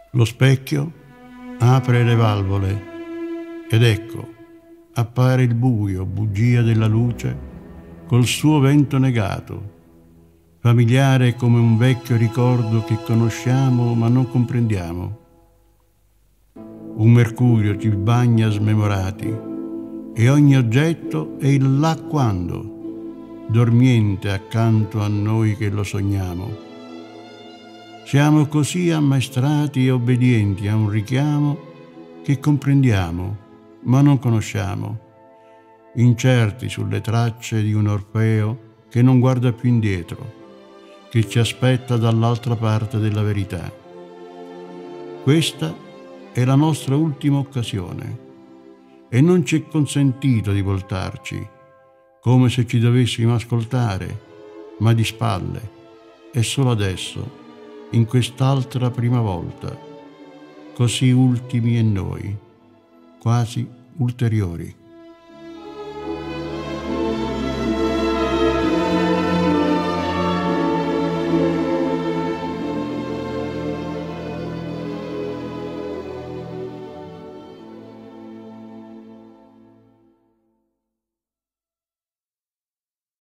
Lo specchio apre le valvole ed ecco, appare il buio, bugia della luce, col suo vento negato, familiare come un vecchio ricordo che conosciamo ma non comprendiamo. Un mercurio ci bagna smemorati e ogni oggetto è il là quando, dormiente accanto a noi che lo sogniamo. Siamo così ammaestrati e obbedienti a un richiamo che comprendiamo, ma non conosciamo, incerti sulle tracce di un Orfeo che non guarda più indietro, che ci aspetta dall'altra parte della verità. Questa è la nostra ultima occasione e non ci è consentito di voltarci, come se ci dovessimo ascoltare, ma di spalle, e solo adesso, in quest'altra prima volta, così ultimi e noi, quasi ulteriori.